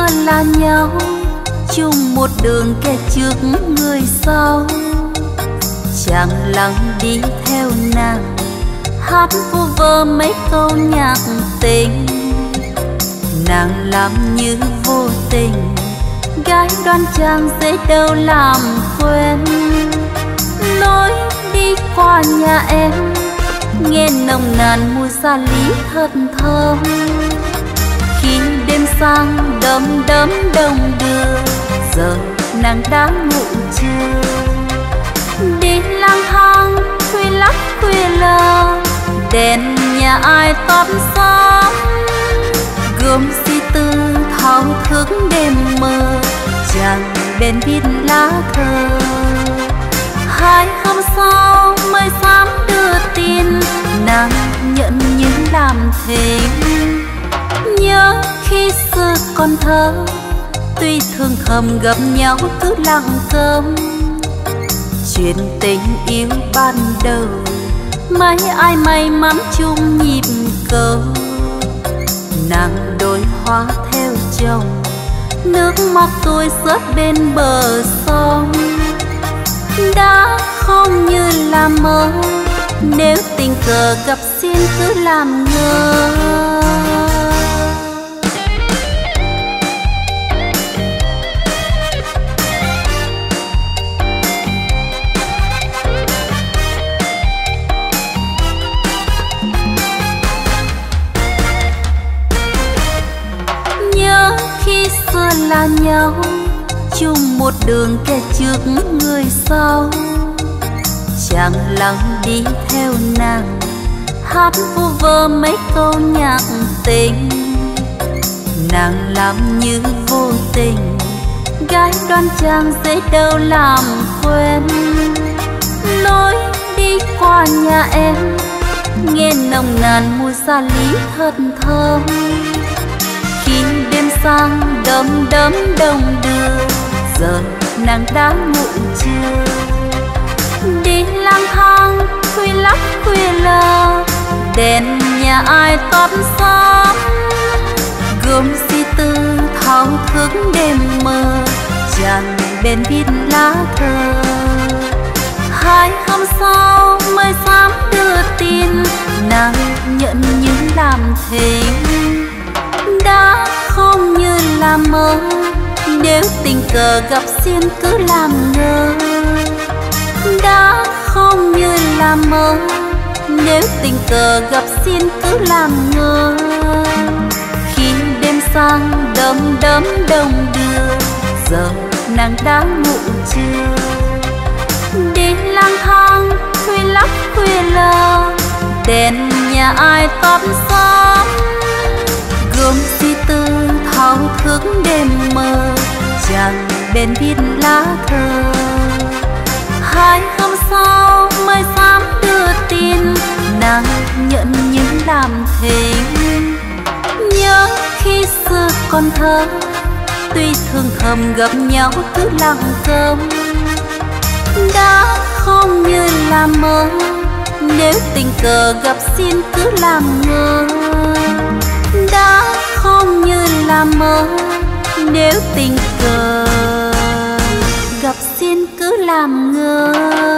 là nhau, chung một đường kẻ trước người sau. Chàng lặng đi theo nàng, hát vu vơ mấy câu nhạc tình. Nàng làm như vô tình, gái đoan trang dễ đâu làm quên. Lối đi qua nhà em, nghe nồng nàn mùi gia lý thật thơm. Khi đêm sang đom đóm đông đưa, giờ nàng đã ngủ chưa? Đi lang thang khuya lắc khuya lơ, đèn nhà ai tắt sớm. Gươm suy tư thao thức đêm mơ, chàng bên viết lá thơ. Hai hôm sau mới dám đưa tin, nàng nhận những làm thế. Nhớ khi xưa còn thơ, tuy thương thầm gặp nhau cứ lặng câm. Chuyện tình yêu ban đầu, mấy ai may mắn chung nhịp cầu. Nàng đôi hoa theo chồng, nước mắt tôi rớt bên bờ sông. Đã không như là mơ, nếu tình cờ gặp xin cứ làm ngơ. Nhớ khi xưa là nhau, chung một đường kẻ trước người sau. Chàng lặng đi theo nàng, hát vu vơ mấy câu nhạc tình. Nàng làm như vô tình, gái đoan trang dễ đâu làm quên. Lối đi qua nhà em, nghe nồng nàn mùi gia lý thật thơm. Khi đêm sang đom đóm đông đưa, giờ nàng đã ngủ chưa? Đi lang thang khuya lắc khuya lơ, đèn nhà ai tắt sớm. Gươm suy tư thao thức đêm mơ, chàng bên viết lá thơ. Hai hôm sau mới dám đưa tin, nàng nhận những làm thế. Đã không như là mơ, nếu tình cờ gặp xin cứ làm ngơ. Đã không như là mơ, nếu tình cờ gặp xin cứ làm ngơ. Khi đêm sang đom đóm đông đưa, giờ nàng đã ngủ chưa? Đi lang thang khuya lắc khuya lơ, đèn nhà ai tắt sớm. Gươm suy tư thao thức đêm mơ, chàng bên viết lá thơ. Hai hôm sau mới dám đưa tin, nàng nhận những làm thế. Nhớ khi xưa còn thơ, tuy thương thầm gặp nhau cứ lặng câm. Đã không như là mơ, nếu tình cờ gặp xin cứ làm ngơ. Đã không như là mơ, nếu tình cờ gặp xin cứ làm ngơ.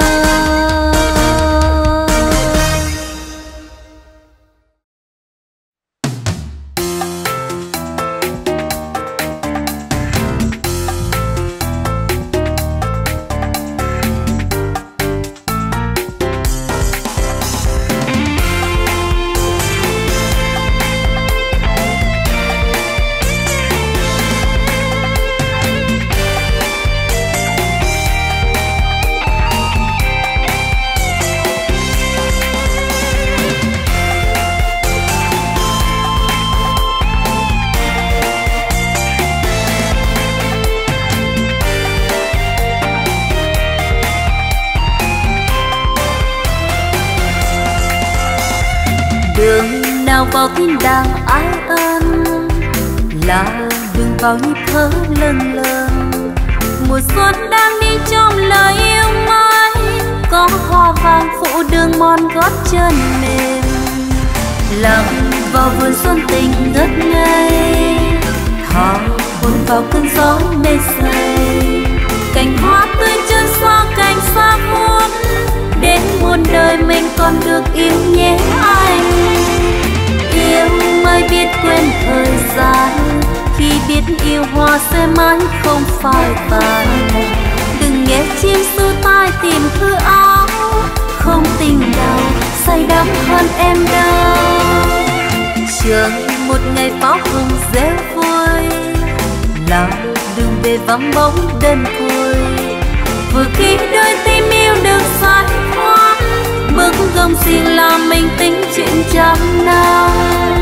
Đường nào vào thiên đàng ái ân, là đường vào nhịp thở lâng lâng. Mùa xuân đang đi trong lời yêu mai, có hoa vàng phủ đường mòn gót chân mềm. Lặng vào vườn xuân tình ngất ngây, thao hôn vào cơn gió mê say. Cành hoa tươi chân xa cành xa muôn, đến muôn đời mình còn được yêu nhé anh. Yêu mới biết quên thời gian, khi biết yêu hoa sẽ mãi không phai tàn. Đừng nghe chim su tai tìm thư áo, không tình nào say đắm hơn em đâu. Chờ một ngày pháo hồng reo vui, là đường về vắng bóng đơn côi. Vừa khi đôi tim yêu được giải thoát, bước gông xiềng làm mình tính chuyện trăm năm.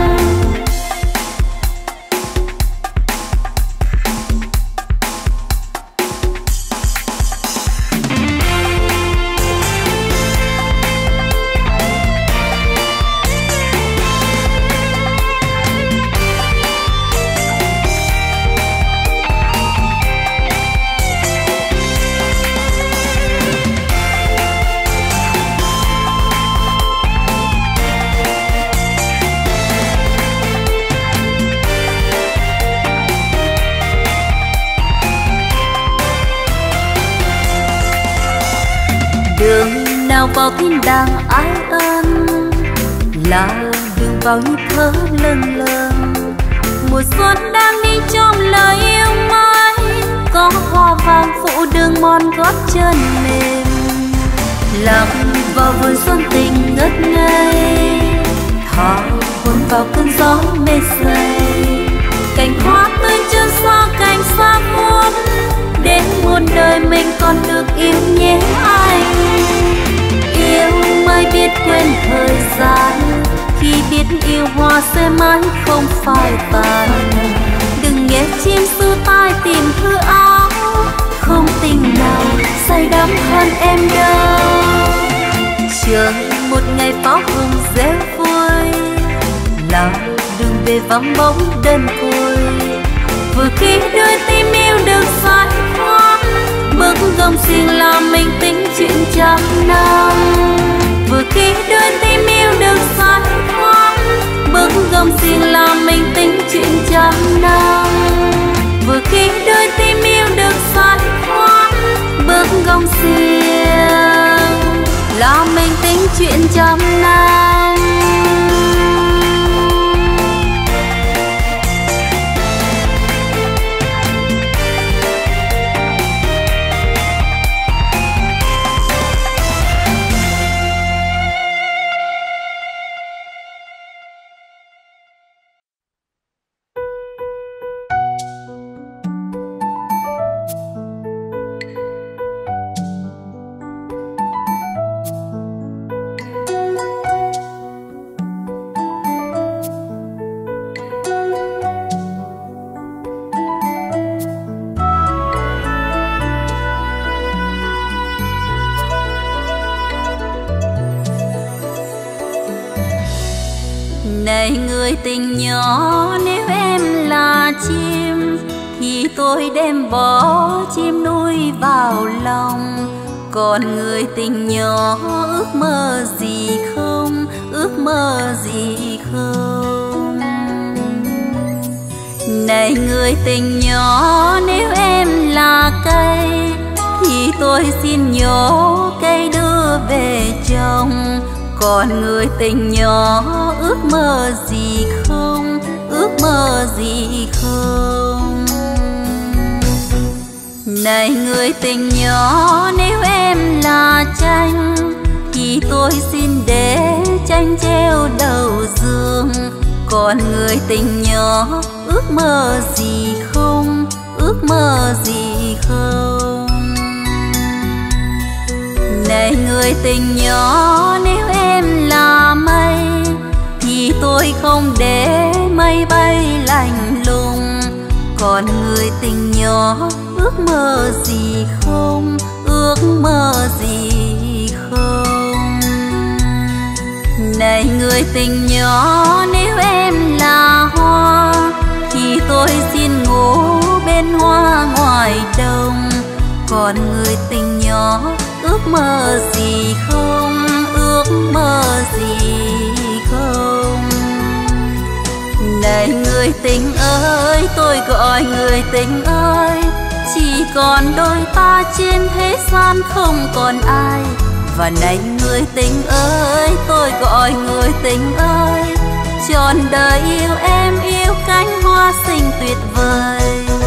Đường nào vào thiên đàng ái ân, là đường vào nhịp thở lâng lâng. Mùa xuân đang đi trong lời yêu mới, có hoa vàng phủ đường mòn gót chân mềm. Lạc vào vườn xuân tình ngất ngây, thả hồn vào cơn gió mê say. Cành hoa tươi chân xa cành xa muôn, đến muôn đời mình còn được yêu nhé anh. Yêu mới biết quên thời gian, khi biết yêu hoa sẽ mãi không phai tàn. Đừng nghe chim su tai tìm thư áo, không tình nào say đắm hơn em đâu. Chờ một ngày pháo hồng reo vui, là đường về vắng bóng đơn côi. Vừa khi đôi tim yêu được giải thoát, bước gông xiềng làm mình tính chuyện trăm năm. Vừa khi đôi tim yêu được giải thoát, bước gông xiềng làm mình tính chuyện trăm năm. Vừa khi đôi tim yêu được giải thoát, bước gông xiềng làm mình tính chuyện trăm năm. Này người tình nhỏ, nếu em là chim thì tôi đem bó chim nuôi vào lòng. Còn người tình nhỏ, ước mơ gì không, ước mơ gì không. Này người tình nhỏ, nếu em là cây thì tôi xin nhổ cây đưa về trồng. Còn người tình nhỏ, ước mơ gì không, ước mơ gì không. Này người tình nhỏ, nếu em là tranh thì tôi xin để tranh treo đầu giường. Còn người tình nhỏ, ước mơ gì không, ước mơ gì không. Này người tình nhỏ, nếu em là mây thì tôi không để mây bay lạnh lùng. Còn người tình nhỏ, ước mơ gì không, ước mơ gì không. Này người tình nhỏ, nếu em là hoa thì tôi xin ngủ bên hoa ngoài đồng. Còn người tình nhỏ, ước mơ gì không, ước mơ gì không. Này người tình ơi, tôi gọi người tình ơi, chỉ còn đôi ta trên thế gian không còn ai. Và này người tình ơi, tôi gọi người tình ơi, trọn đời yêu em, yêu cánh hoa xinh tuyệt vời.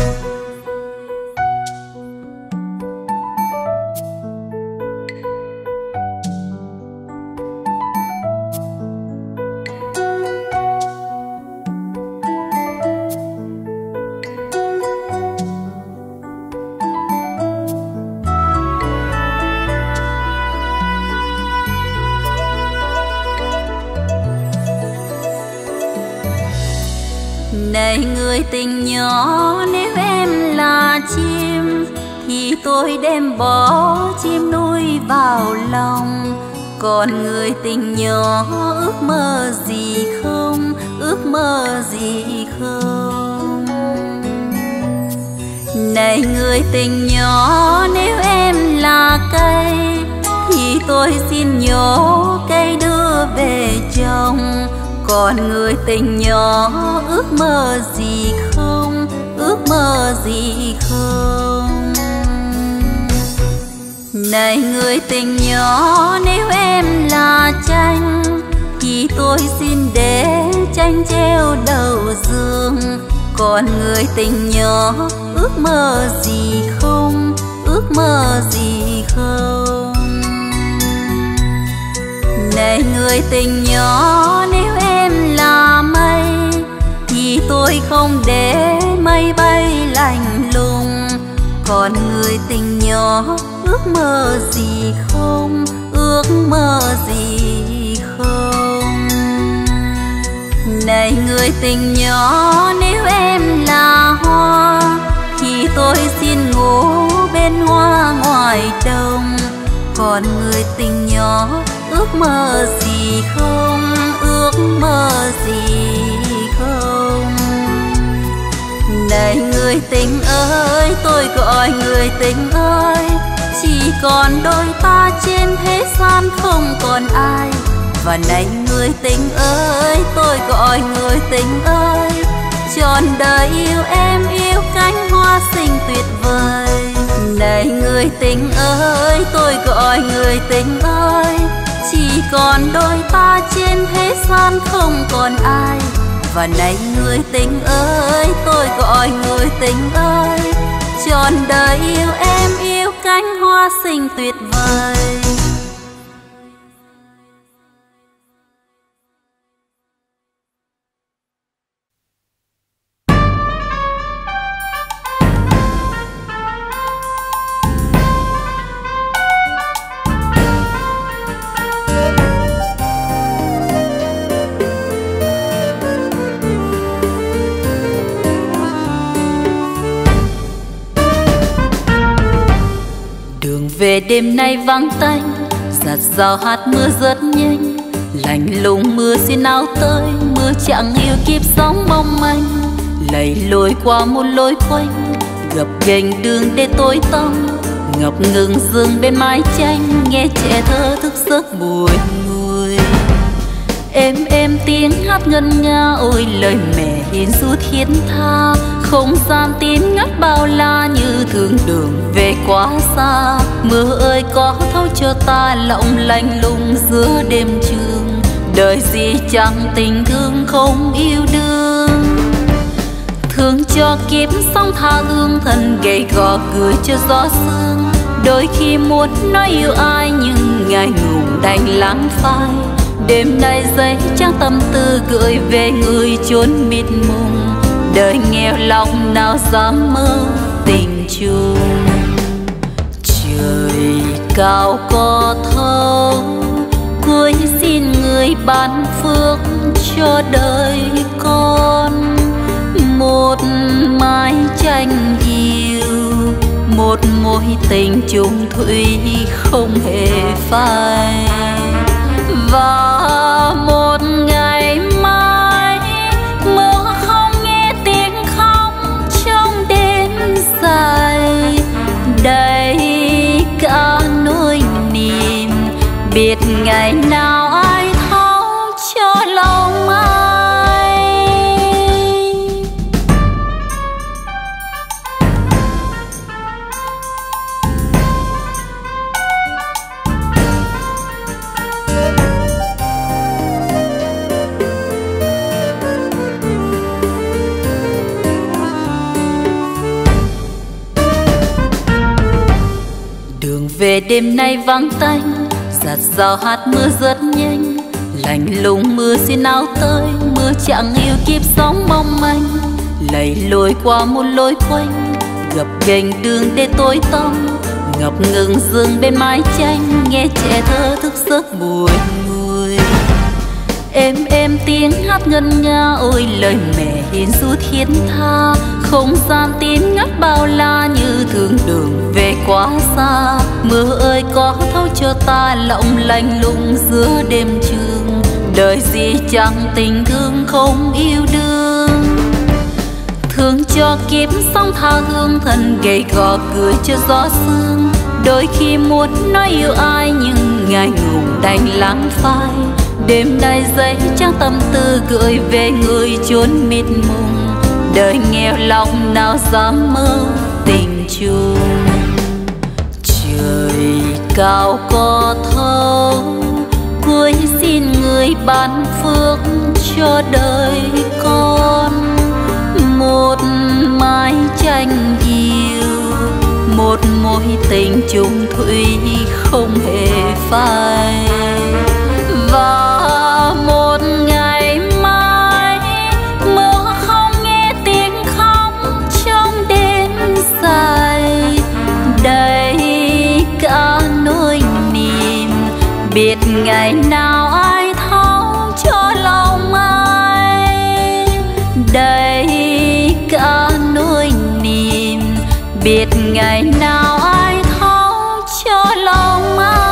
Này người tình nhỏ, nếu em là chim thì tôi đem bó chim nuôi vào lòng. Còn người tình nhỏ ước mơ gì không, ước mơ gì không. Này người tình nhỏ, nếu em là cây thì tôi xin nhổ cây đưa về trồng. Còn người tình nhỏ ước mơ gì không, ước mơ gì không. Này người tình nhỏ, nếu em là tranh thì tôi xin để tranh treo đầu giường. Còn người tình nhỏ ước mơ gì không, ước mơ gì không. Này người tình nhỏ, nếu em là mây thì tôi không để mây bay lạnh lùng. Còn người tình nhỏ ước mơ gì không, ước mơ gì không. Này người tình nhỏ, nếu em là hoa thì tôi xin ngủ bên hoa ngoài đồng. Còn người tình nhỏ ước mơ gì không, ước mơ gì không. Này người tình ơi, tôi gọi người tình ơi, chỉ còn đôi ta trên thế gian không còn ai. Và này người tình ơi, tôi gọi người tình ơi, trọn đời yêu em, yêu cánh hoa xinh tuyệt vời. Này người tình ơi, tôi gọi người tình ơi, chỉ còn đôi ta trên thế gian không còn ai. Và này người tình ơi, tôi gọi người tình ơi, trọn đời yêu em, yêu cánh hoa xinh tuyệt vời. Về đêm nay vắng tanh, giạt rào hạt mưa rất nhanh. Lạnh lùng mưa xin áo tới, mưa chẳng yêu kiếp sóng mong manh. Lầy lội qua một lối quanh, gập ghềnh đường để tối tăm. Ngập ngừng rừng bên mái tranh, nghe trẻ thơ thức giấc buồn ngùi. Êm tiếng hát ngân nga, ôi lời mẹ hiền ru thiết tha. Không gian tím ngắt bao la như thương đường về quá xa. Mưa ơi có thấu cho ta lộng lạnh lùng giữa đêm trường. Đời gì chẳng tình thương không yêu đương. Thương cho kiếp sóng tha hương, thân gầy gò gửi cho gió sương. Đôi khi muốn nói yêu ai nhưng ngại ngùng đành lãng phai. Đêm nay giấy trắng tâm tư gửi về người chốn mịt mùng. Đời nghèo lòng nào dám mơ tình chung. Trời cao có thấu, cuối xin người ban phước cho đời con. Một mái tranh yêu, một mối tình chung thủy không hề phai. Và một ngày mai mưa không nghe tiếng khóc trong đêm dài. Đây cả nỗi niềm biết ngày nào ai thấu cho lòng ai. về đêm nay vắng tanh, giạt rào hạt mưa rất nhanh, lạnh lùng mưa xin áo tới, mưa chẳng yêu kiếp sóng mong manh, lầy lội qua một lối quanh, gập ghềnh đường để tối tăm, ngập ngừng rừng bên mái tranh, nghe trẻ thơ thức giấc buồn ngùi. Êm tiếng hát ngân nga, ôi lời mẹ hiền ru thiết tha, không gian tím ngắt bao la như thương đường về quá xa. Mưa ơi có thấu cho ta lộng lạnh lùng giữa đêm trường, đời gì chẳng tình thương không yêu đương. Thương cho kiếp sóng tha hương, thân gầy gò cười cho gió sương. Đôi khi muốn nói yêu ai nhưng ngại ngùng đành lắng phai. Đêm nay giấy trắng tâm tư gửi về người chốn mịt mùng, đời nghèo lòng nào dám mơ tình chung. Trời cao có thấu, cuối xin người ban phước cho đời con. Một mái tranh yêu, một mối tình chung thủy không hề phai. Và một ngày mai mưa không nghe tiếng khóc trong đêm dài, đầy cả nỗi niềm biết ngày nào ai thấu cho lòng ai. Đầy cả nỗi niềm biết ngày nào ai thấu cho lòng ai.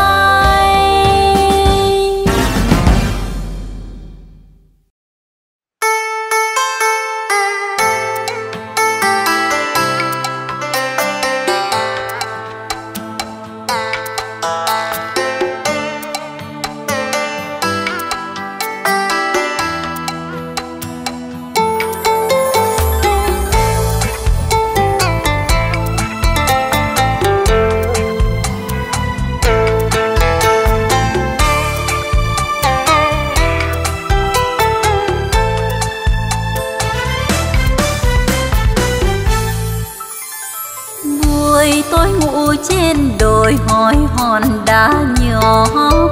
Tôi ngủ trên đồi hỏi hòn đá nhỏ,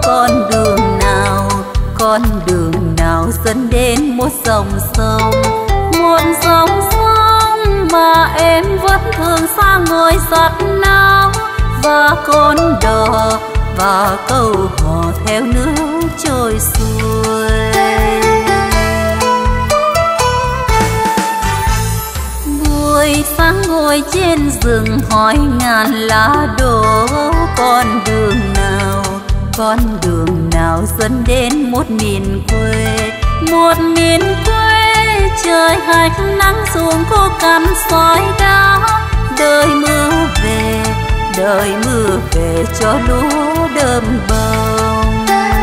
con đường nào dẫn đến một dòng sông, mà em vẫn thường xa ngồi giặt náo. Và con đò và câu hò theo nước trôi xuôi. Buổi sáng ngồi trên rừng hỏi ngàn lá đổ, con đường nào dẫn đến một miền quê, trời hanh nắng xuống khô cằn sỏi đá. Đời mưa về cho lúa đơm bông.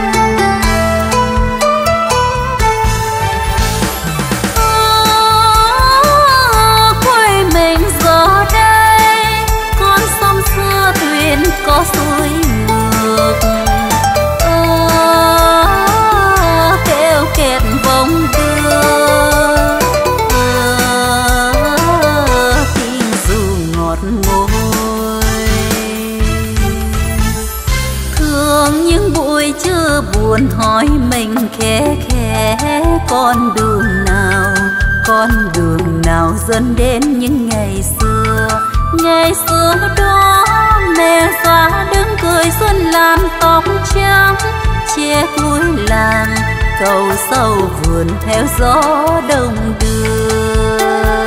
Quê mình giờ đây con sông xưa thuyền có suối ngược, kêu kẹt vòng đưa tiếng ru ngọt ngôi. Thường những buổi trưa buồn hỏi mình khẽ khẽ, con đường nào dẫn đến những ngày xưa đó. Mẹ già đứng cười xuân làm tóc trắng, che cuối làng cầu sâu vườn theo gió đông đưa.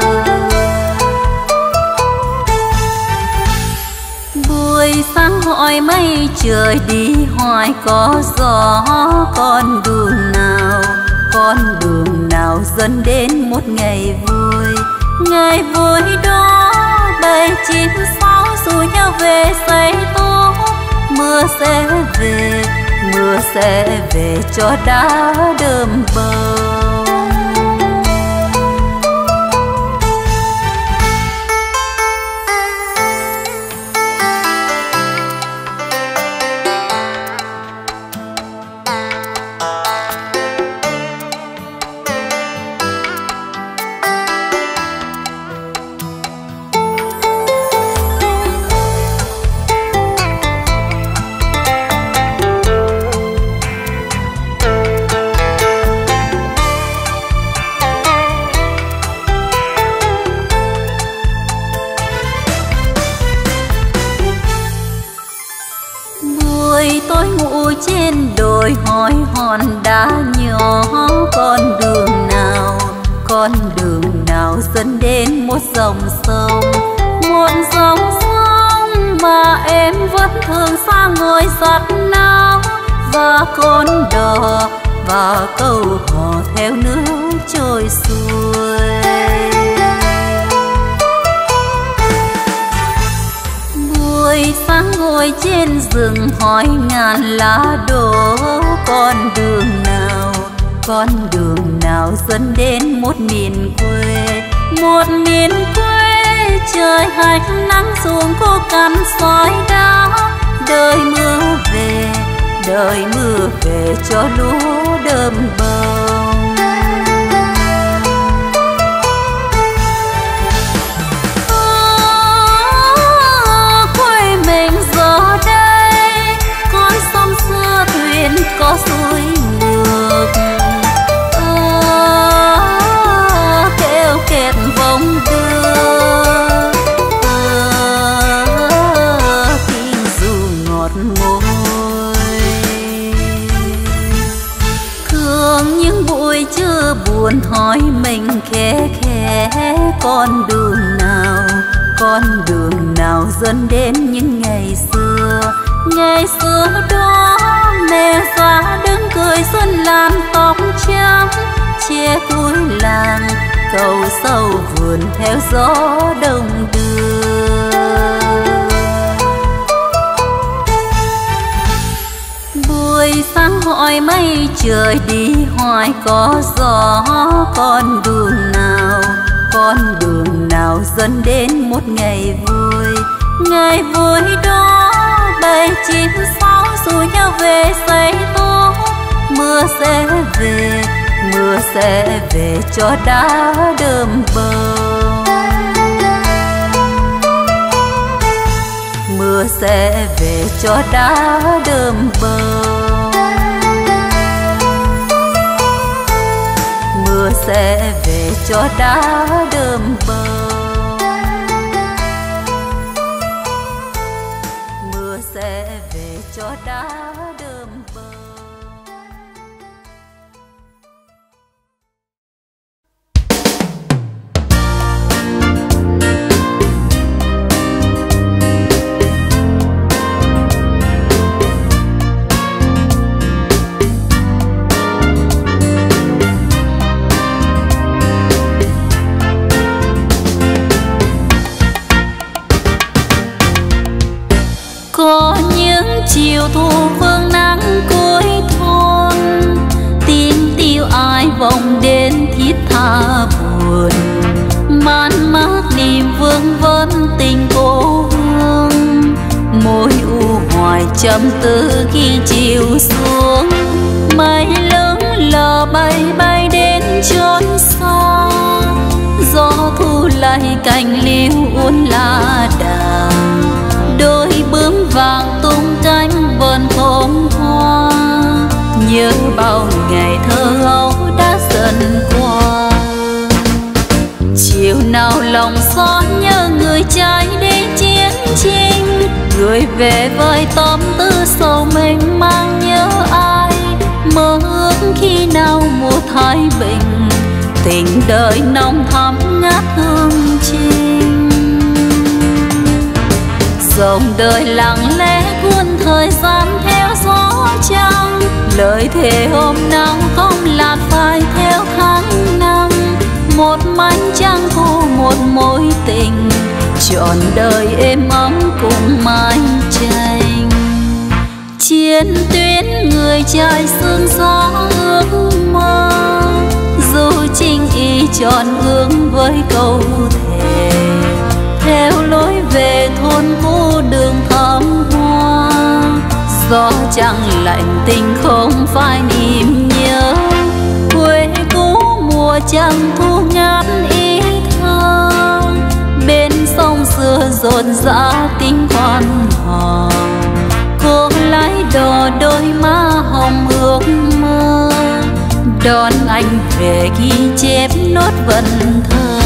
Buổi sáng hỏi mây trời đi hoài có gió, con đường nào dẫn đến một ngày vui đó. Bầy chim sáo rủ nhau về xây tổ, mưa sẽ về cho đá đơm bông. con đường nào dẫn đến một dòng sông, một dòng sông mà em vẫn thường xa ngồi giặt náo, và con đò và câu hò theo nước trôi xuôi. Buổi sáng ngồi trên rừng hỏi ngàn lá đổ, con đường nào dẫn đến một miền quê, một miền quê trời hanh nắng xuống khô cằn sỏi đá. Đời mưa về cho lúa đơm bông. Quê mình giờ đây con sông xưa thuyền có suối ngược, kêu kẹt vòng đưa, tiếng ru ngọt môi. Thường những buổi trưa buồn hỏi mình khẽ khẽ, con đường nào dẫn đến những ngày xưa đó. Mẹ già đứng cười xuân lan tóc trắng, che cuối làng cầu sâu vườn theo gió đông đưa. Buổi sáng hỏi mây trời đi hoài có gió, con đường nào dẫn đến một ngày vui đó. Bầy chim sáo rủ nhau về xây tổ, mưa sẽ về cho đá đơm bông. Mưa sẽ về cho đá đơm bông. Mưa sẽ về cho đá đơm bông. Mưa sẽ về cho đá đơm bông. Có những chiều thu phương nắng cuối thôn, tiếng tiêu ai vọng đến thiết tha buồn, man mác niềm vương vấn tình cố hương. Môi u hoài trầm tư khi chiều xuống, mây lững lờ bay đến chốn xa. Gió thu lay cành liễu uốn lá đàng, đôi bướm vàng tung cánh vườn thơm hoa. Nhớ bao ngày thơ ấu đã dần qua, chiều nào lòng xót nhớ người trai đi chiến tranh. Người về với tâm tư sầu mình mang nhớ ai, mơ ước khi nào mùa thái bình, tình đời nồng thắm ngát hương trinh. Dòng đời lặng lẽ cuốn thời gian theo gió trăng, lời thề hôm nào không lạc phai theo tháng năm. Một mảnh trăng thu một mối tình, trọn đời êm ấm cùng mái tranh. Chiến tuyến người trai sương gió ước mơ, dù chinh y tròn ương với câu thề. Theo lối về thôn cũ đường thắm hoa, gió trăng lạnh tình không phai niềm nhớ. Quê cũ mùa trăng thu ngát ý thơ, bên sông xưa rộn rã tiếng quan hò. Cô lái đò đôi má hồng ước mơ, đón anh về ghi chép nốt vần thơ.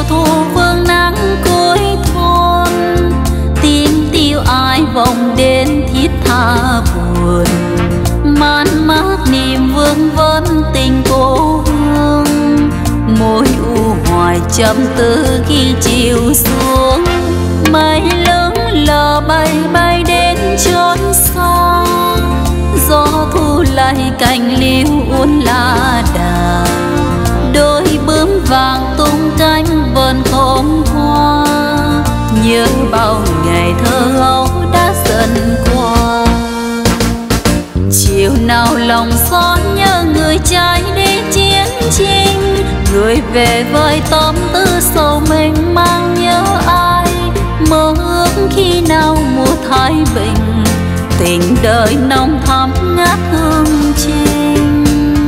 thu vương nắng cuối thôn, tiếng tiêu ai vọng đến thiết tha buồn, man mát niềm vương vấn tình cô hương, môi u hoài chậm tư khi chiều xuống, mây lớn lờ bay bay đến chốn xa, gió thu lại cành liễu uốn lá đà, đôi bướm vàng tung cánh vườn khóm hoa, nhớ bao ngày thơ ấu đã dần qua. Chiều nào lòng xót nhớ người trai đi chiến tranh, người về với tâm tư sầu mênh mang nhớ ai, mơ ước khi nào mùa thái bình, tình đời nồng thắm ngát hương chinh.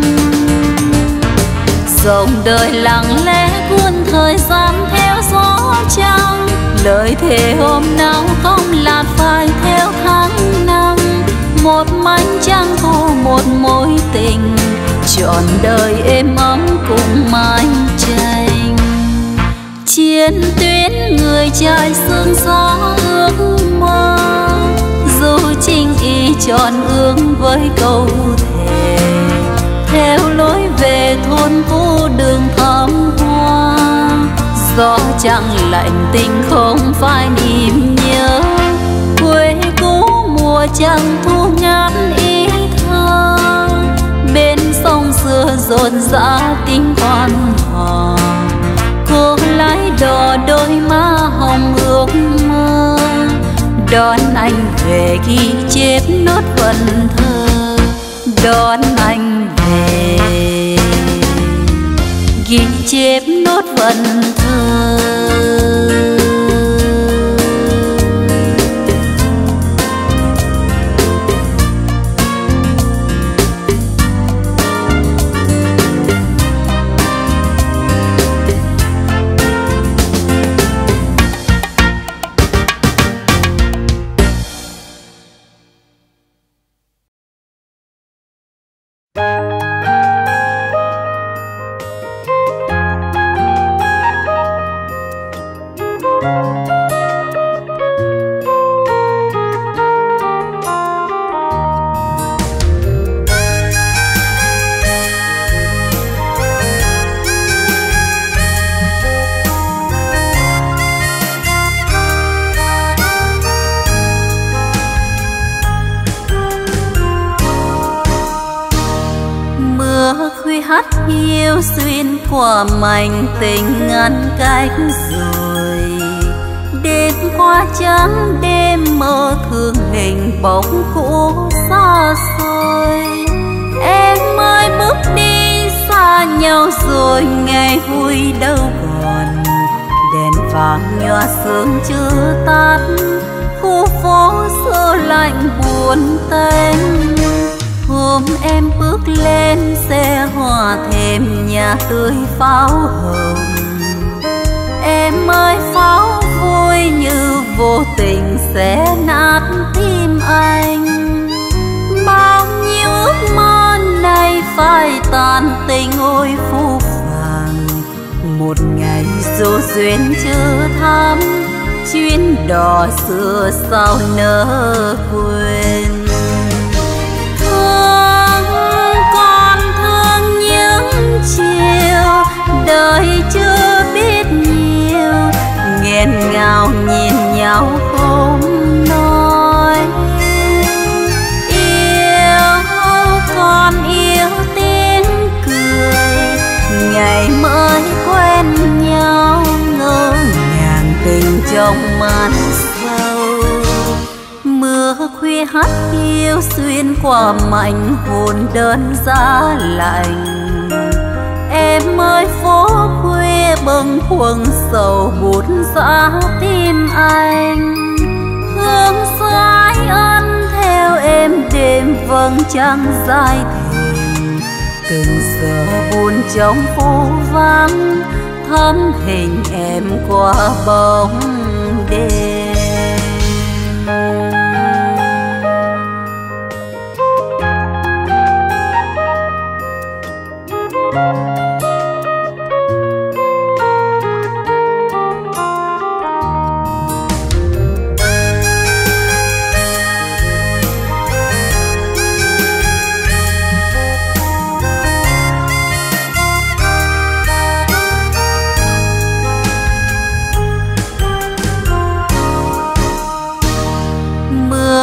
Dòng đời lặng lẽ cuốn thời gian theo gió trăng, lời thề hôm nào không lạt phai theo tháng năm, một mảnh trăng thu một mối tình, trọn đời êm ấm cùng mái tranh. Chiến tuyến người trai sương gió ước mơ, dù chinh y tròn ước với câu thề, theo lối về thôn cũ đường thắm hoa, gió chẳng lạnh tình không phai niềm nhớ, quê cũ mùa trăng thu ngát ý thơ, bên sông xưa rộn rã tiếng quan hòa, cô lái đò đôi má hồng ước mơ, đón anh về ghi chép nốt phần thơ, đón anh về ghi chép nốt phần thơ. hát hiu xuyên qua mảnh tình ngăn cách rồi. Đêm qua trắng đêm mơ thương hình bóng cũ xa xôi. Em mới bước đi xa nhau rồi, ngày vui đâu còn. Đèn vàng nhòa sương chưa tắt, khu phố xưa lạnh buồn tênh. Hôm em bước lên xe hoa thêm nhà tươi pháo hồng. Em ơi pháo vui như vô tình xé nát tim anh. Bao nhiêu ước mơ này phai tàn tình ôi phũ phàng. Một ngày dù duyên chưa thắm, chuyến đò xưa sao nỡ quên. Thương còn thương những chiều đời chưa biết nhiều, nghẹn ngào nhìn nhau không nói. Yêu còn yêu tiếng cười, ngày mới quen nhau ngỡ ngàng tình trong màn sâu. Mưa khuya hắt hiu xuyên qua mảnh hồn đơn giá lạnh. Em ơi phố khuya bâng khuâng sầu bút giá tim anh. Hương xưa ái ân theo em đêm vầng trăng dài thềm. Từng giờ buồn trong phố vắng, thân hình em qua bóng đêm.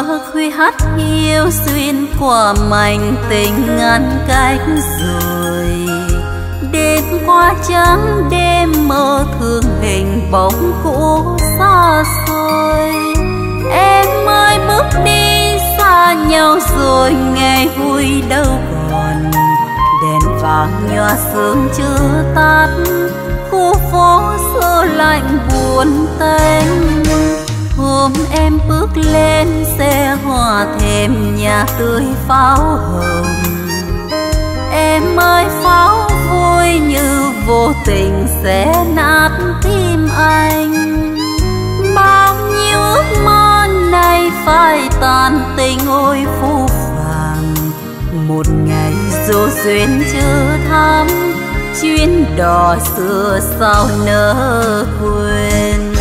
Mưa khuya hắt hiu xuyên qua mảnh tình ngăn cách rồi. Đêm qua trắng đêm mơ thương hình bóng cũ xa xôi. Em ơi bước đi xa nhau rồi ngày vui đâu còn. Đèn vàng nhòa sương chưa tắt, khu phố xưa lạnh buồn tênh. Hôm em bước lên xe hoa thềm nhà tươi pháo hồng. Em ơi pháo vui như vô tình sẽ nát tim anh. Bao nhiêu ước mơ này phải tàn tình ôi phũ phàng. Một ngày dù duyên chưa thắm, chuyến đò xưa sao nỡ quên.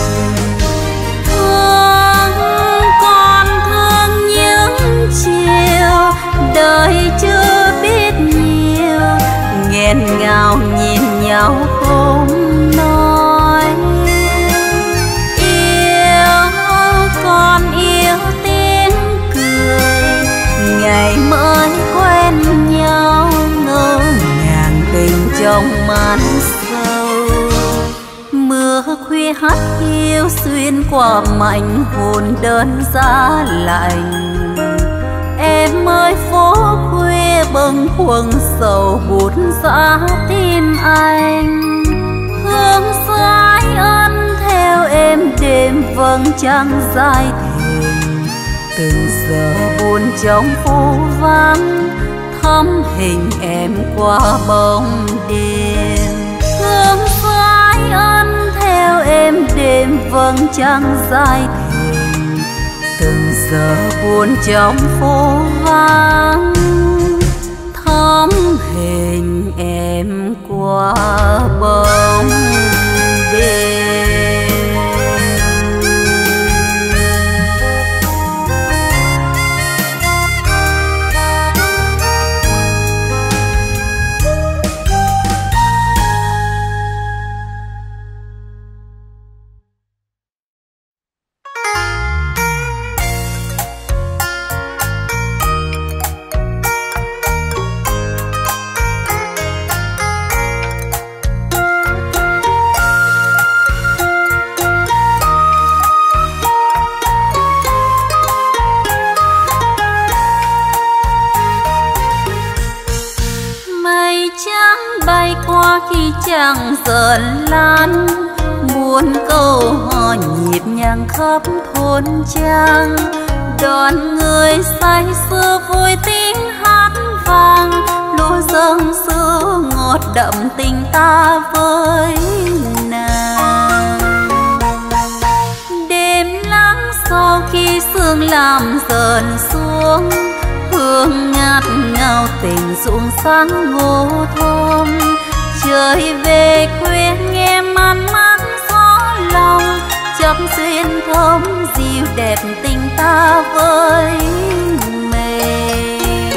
Thương con thương những chiều đời chưa biết nhiều, nghẹn ngào nhìn nhau không nói. Yêu con yêu tiếng cười, ngày mới quen nhau ngỡ ngàng tình trong màn sâu. Mưa khuya hắt hiu xuyên qua mảnh hồn đơn giá lạnh. Em ơi phố khuya bâng khuâng sầu bút giá tim anh. Hương xưa ái ân theo em đêm vầng trăng dài thềm. Từng giờ buồn trong phố vắng, thắm hình em qua bóng đêm. Hương xưa ái ân theo em đêm vầng trăng dài thềm. Từng giờ buồn trong phố vắng, thắm hình em qua bóng đêm. Trăng dần lan muôn câu hò nhịp nhàng khắp thôn trang. Đoàn người say sưa vui tiếng hát vang, lúa dâng sữa ngọt đậm tình ta với nàng. Đêm lắng sau khi sương làm dần xuống, hương ngát ngào tình ruộng sáng ngô thơm. Trời về khuya nghe man mát gió lòng, chấp duyên thơm dịu đẹp tình ta với mình.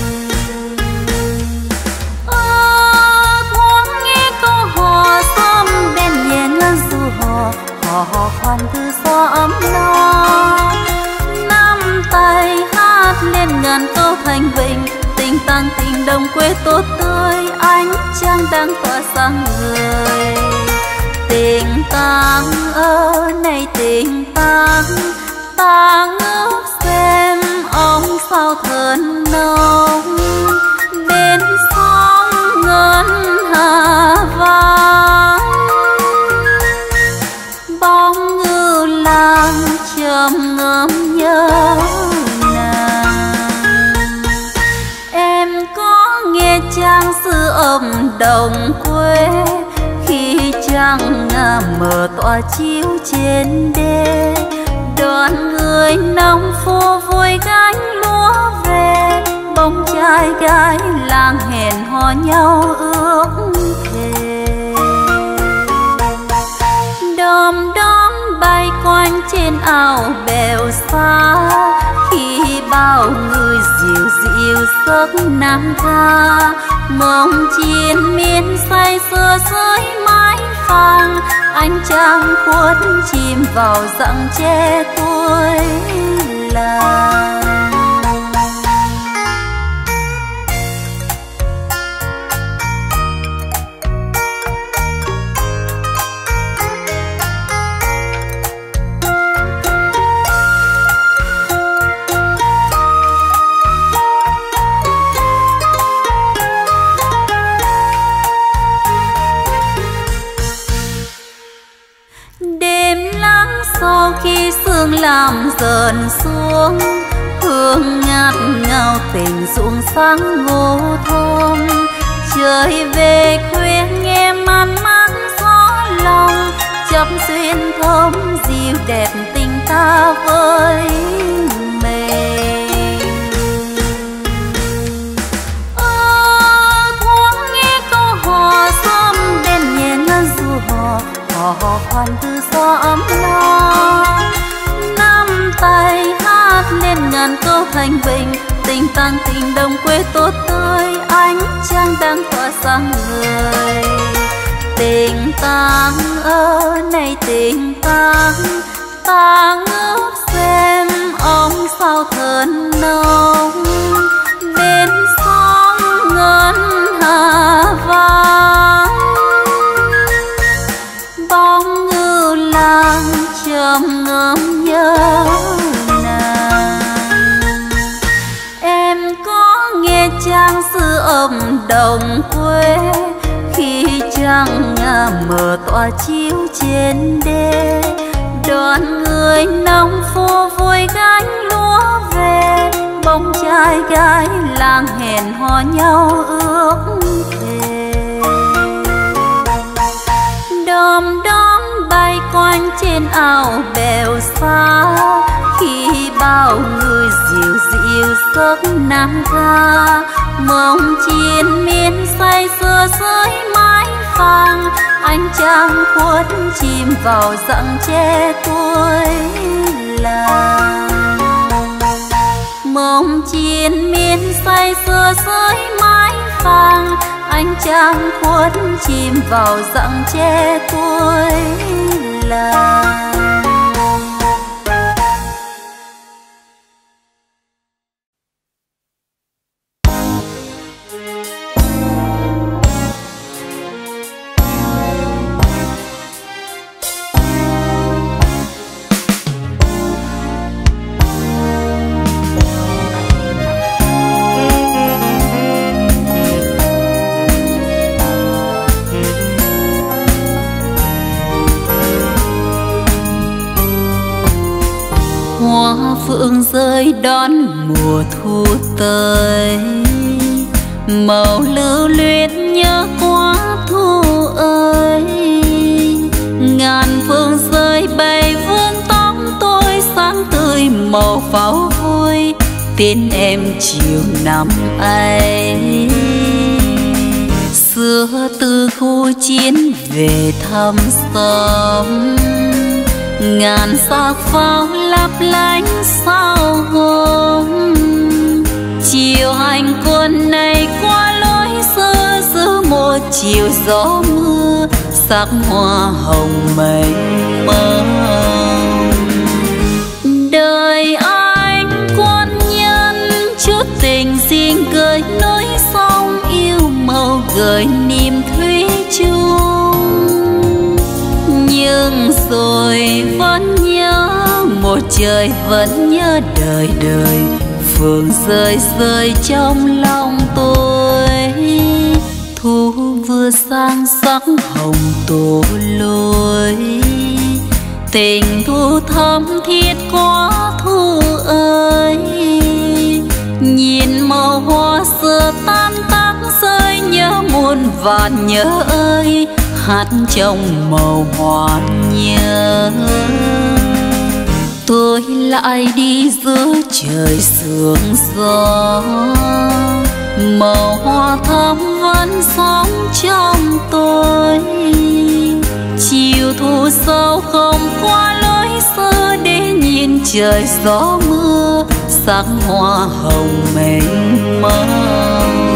Thoáng nghe câu hò sớm bên nhẹ ngân du hò, hò khoan thư gió ấm no. Nắm tay hát lên ngàn câu thành vịnh, tình tang tình đồng quê tốt tươi, ánh trăng đang tỏa sáng người. Tình tang ơi này tình tang, ta ngước xem ông sao thơm nồng. Bên sông ngân hà vang, bóng ngư lang trầm ngâm nhớ. Trang sư âm đồng quê, khi trăng ngả mờ tỏa chiếu trên đê. Đoàn người nông phố vui gánh lúa về, bông trai gái làng hẹn hò nhau ước thề. Đom đóm bay quanh trên ao bèo xa, khi bao người dịu dịu giấc nam tha. Mong triền miên say sưa dưới mái vàng, ánh trăng khuất chìm vào rặng tre cuối làng. sương làm dần xuống, hương ngát ngào tình ruộng sáng ngô thơm. Trời về khuya nghe man mát gió lòng, chấp duyên thơm dịu đẹp tình ta với mình. Thoáng nghe câu hò sớm đêm nhẹ ngân du hò khoan từ gió ấm lo. Nắm tay hát lên ngàn câu thanh bình, tình tang tình đồng quê tốt tươi, ánh trăng đang tỏa sáng người. Tình tang ơi này tình tang, ta ngước xem ông sao thần nông. Bên sông ngân hà vang, bóng ngư lang trầm ngâm nhớ nàng. Em có nghe trang sư âm đồng quê, khi trăng ngà mờ tỏa chiếu trên đê. Đoàn người nông phố vui gánh lúa về, bóng trai gái làng hẹn hò nhau ước thề. Đom đóm bay quanh trên ao bèo xa, khi bao người dịu dịu giấc nam ca. Mộng triền miên say sưa dưới mái vàng, ánh trăng khuất chìm vào rặng tre tuổi làng. Mộng triền miên say sưa dưới mái vàng, ánh trăng khuất chìm vào rặng tre tuổi làng. Hoa phượng rơi đón mùa thu tới, màu lưu luyến nhớ quá thu ơi. Ngàn phương rơi bay vương tóc tôi, sáng tươi màu pháo vui tin em chiều năm ấy. Xưa từ khu chiến về thăm xóm, ngàn sắc pháo lấp lánh sao hôm. Chiều hành quân này qua lối xưa, giữa một chiều gió mưa, sắc hoa hồng mênh mông. Đời anh quân nhân chút tình riêng gửi nỗi sông yêu màu, gửi niềm thủy chung. Nhưng rồi vẫn nhớ một trời, vẫn nhớ đời đời. Phượng rơi rơi trong lòng tôi, thu vừa sang sắc hồng tô lối. Tình thu thắm thiết quá thu ơi, nhìn màu hoa xưa tan tác rơi, nhớ muôn vàn nhớ ơi, hát trong màu hoa nhớ. Tôi lại đi giữa trời sương gió, màu hoa thắm vẫn sống trong tôi. Chiều thu sâu không qua lối xưa, để nhìn trời gió mưa, sắc hoa hồng mênh mông.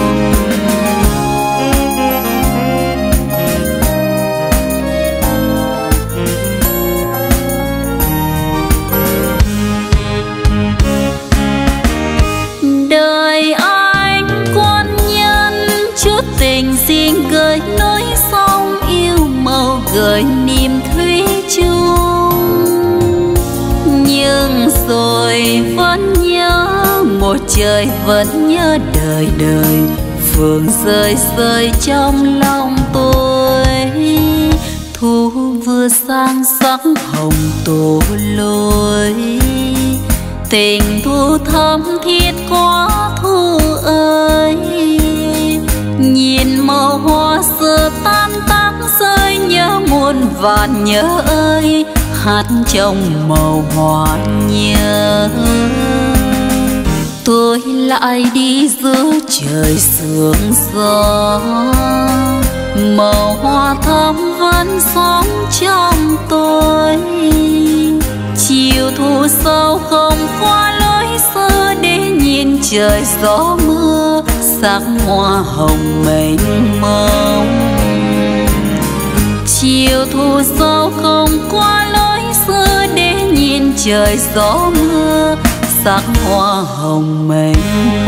Đời anh quân nhân chút tình riêng gửi nỗi sông yêu màu, gửi niềm thủy chung. Nhưng rồi vẫn nhớ một trời, vẫn nhớ đời đời. Phượng rơi rơi trong lòng tôi, thu vừa mưa sang sắc hồng tô lối, tình thu thắm thiết quá thu ơi. Nhìn màu hoa xưa tan tác rơi, nhớ muôn vạn nhớ ơi, hát trong màu hoa nhớ. Tôi lại đi giữa trời sương gió, màu hoa thắm vẫn sống trong tôi. Chiều thu sâu không qua lối xưa, để nhìn trời gió mưa sắc hoa hồng mênh mông. Chiều thu sâu không qua lối xưa, để nhìn trời gió mưa sắc hoa hồng mênh